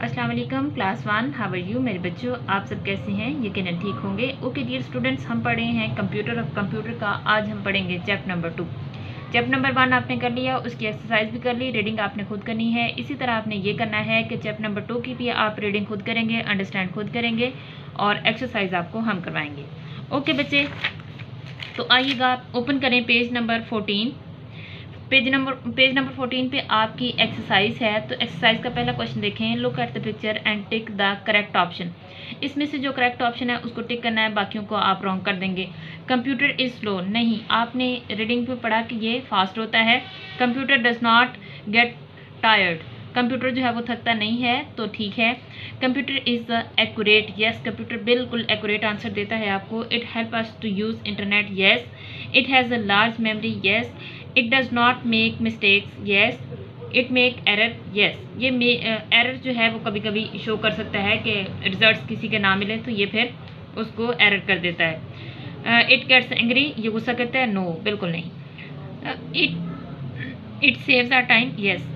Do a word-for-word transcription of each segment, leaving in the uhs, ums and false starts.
अस्सलाम वालेकुम class one, how are you मेरे बच्चों, आप सब कैसे हैं? यकीनन ठीक होंगे। ओके डियर स्टूडेंट्स, हम पढ़े हैं कंप्यूटर और कंप्यूटर का। आज हम पढ़ेंगे chapter number two. Chapter number one आपने कर लिया, उसकी एक्सरसाइज भी कर ली, रीडिंग आपने खुद करनी है। इसी तरह आपने ये करना है कि चैप्टर नंबर टू की भी आप रीडिंग खुद करेंगे, अंडरस्टैंड खुद करेंगे और एक्सरसाइज आपको हम करवाएंगे। ओके बच्चे, तो आइएगा आप ओपन करें page number fourteen. Page number page number fourteen पे आपकी एक्सरसाइज है। तो एक्सरसाइज का पहला क्वेश्चन देखें। Look at the picture and tick the correct option. इसमें से जो करेक्ट ऑप्शन है उसको टिक करना है, बाकियों को आप रॉन्ग कर देंगे। कंप्यूटर इज स्लो, नहीं, आपने रीडिंग पे पढ़ा कि ये फास्ट होता है। Computer does not get tired, computer जो है वो थकता नहीं है, तो ठीक है। Computer is accurate, yes, computer बिल्कुल एक्यूरेट आंसर देता है आपको। It help us to use internet, yes. It has a large memory, yes. It does not make mistakes, yes. It make error, yes. ये एरर जो है वो कभी कभी शो कर सकता है कि रिजल्ट्स किसी के ना मिले, तो ये फिर उसको एरर कर देता है। इट गेट्स एंग्री, ये गुस्सा करता है, नो, बिल्कुल नहीं। It it saves our time, yes.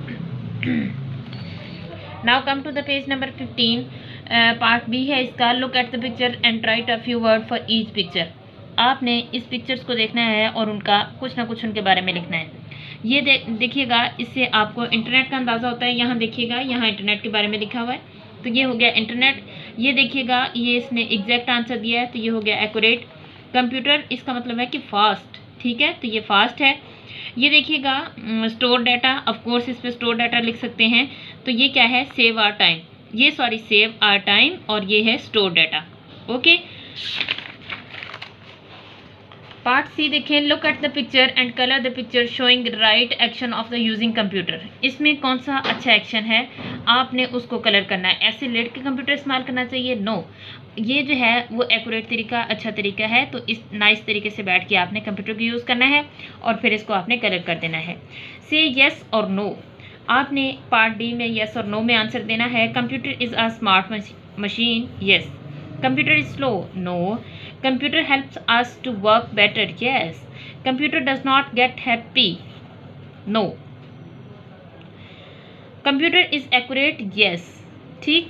Now come to the page number fifteen. Part B है इसका। Look at the picture and write a few word for each picture. आपने इस पिक्चर्स को देखना है और उनका कुछ ना कुछ उनके बारे में लिखना है। ये दे, देखिएगा, इससे आपको इंटरनेट का अंदाज़ा होता है। यहाँ देखिएगा, यहाँ इंटरनेट के बारे में लिखा हुआ है, तो ये हो गया इंटरनेट। ये देखिएगा, ये इसने एग्जैक्ट आंसर दिया है, तो ये हो गया एक्यूरेट। कंप्यूटर, इसका मतलब है कि फास्ट, ठीक है, तो ये फास्ट है। ये देखिएगा, स्टोर डाटा, ऑफ कोर्स इस पर स्टोर डाटा लिख सकते हैं, तो ये क्या है, सेव आवर टाइम, ये सॉरी सेव आवर टाइम, और ये है store data. Okay, part C देखें। Look at the picture and colour the picture showing right action of the using computer. इसमें कौन सा अच्छा एक्शन है, आपने उसको कलर करना है। ऐसे लेट के कंप्यूटर इस्तेमाल करना चाहिए, नो, ये जो है वो एक्यूरेट तरीका, अच्छा तरीका है। तो इस नाइस तरीके से बैठ के आपने कंप्यूटर को यूज़ करना है और फिर इसको आपने कलर कर देना है। से येस और नो, आपने पार्ट डी में येस और नो में आंसर देना है। Computer is a smart machine, yes. Computer is slow, no. Computer helps us to work better, yes. Computer does not get happy, no. Computer is accurate, yes. ठीक,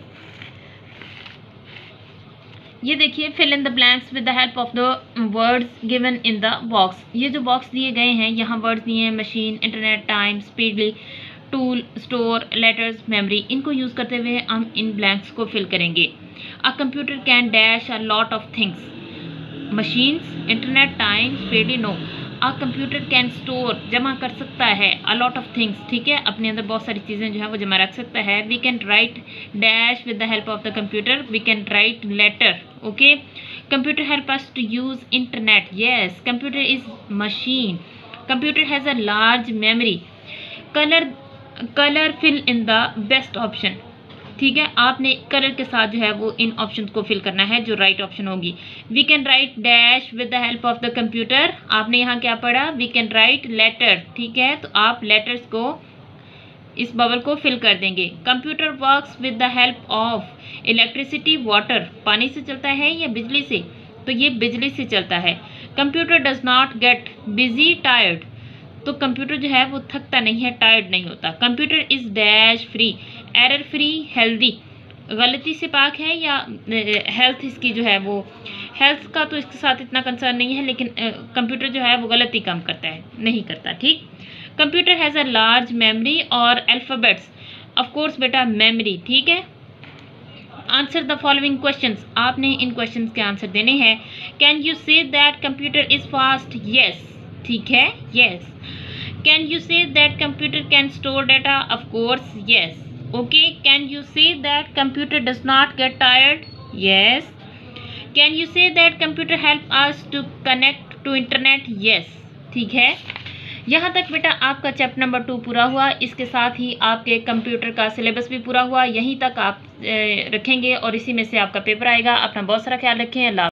ये देखिए, fill in the blanks with the help of the words given in the box। ये जो box दिए गए हैं, यहाँ words दिए हैं, machine, internet, time, speedily, tool, store, letters, memory. इनको यूज़ करते हुए हम इन ब्लैंक्स को फिल करेंगे। A computer can dash a lot of things, machines, internet, time, speedily, no. A computer can store, जमा कर सकता है, अ लॉट ऑफ थिंग्स, ठीक है, अपने अंदर बहुत सारी चीज़ें जो है वो जमा रख सकता है। We can write dash with the help of the computer, we can write letter, okay. Computer help us to use internet, yes. Computer is machine. Computer has a large memory. Colour colour fill in the best option, ठीक है, आपने colour के साथ जो है वो इन options को fill करना है जो राइट ऑप्शन होगी। We can write dash with the help of the computer, आपने यहाँ क्या पढ़ा, वी कैन राइट लेटर, ठीक है, तो आप लेटर्स को, इस बबल को फिल कर देंगे। Computer works with the help of electricity, water, पानी से चलता है या बिजली से, तो ये बिजली से चलता है। Computer does not get busy tired, तो कंप्यूटर जो है वो थकता नहीं है, टायर्ड नहीं होता। Computer is dash free, error free, healthy, गलती से पाक है, या हेल्थ इसकी जो है वो, हेल्थ का तो इसके साथ इतना कंसर्न नहीं है, लेकिन कंप्यूटर जो है वो गलती कम करता है, नहीं करता, ठीक। Computer has a large memory और अल्फ़ाबेट्स, ऑफ कोर्स बेटा मेमोरी, ठीक है। आंसर द फॉलोइंग क्वेश्चंस, आपने इन क्वेश्चंस के आंसर देने हैं। Can you say that computer is fast, yes, ठीक है, yes. Can you say that computer can store data, of course, yes, okay. Can you say that computer does not get tired, yes. Can you say that computer help us to connect to internet, yes, ठीक है। यहाँ तक बेटा आपका chapter number to पूरा हुआ। इसके साथ ही आपके कंप्यूटर का सिलेबस भी पूरा हुआ। यहीं तक आप रखेंगे और इसी में से आपका पेपर आएगा। अपना बहुत सारा ख्याल रखें। अल्लाह।